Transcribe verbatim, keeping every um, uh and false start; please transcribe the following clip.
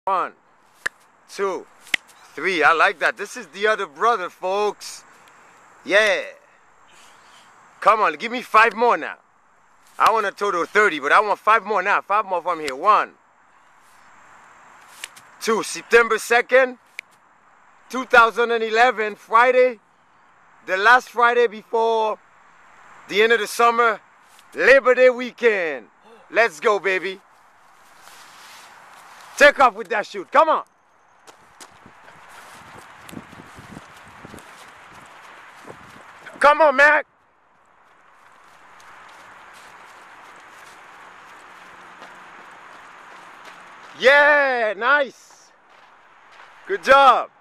One, two, three. I like that. This is the other brother, folks. Yeah. Come on, give me five more now. I want a total of thirty, but I want five more now. Five more from here. One, two, September second, two thousand eleven, Friday. The last Friday before the end of the summer, Labor Day weekend. Let's go, baby. Take off with that shoot. Come on. Come on, Mac. Yeah, nice. Good job.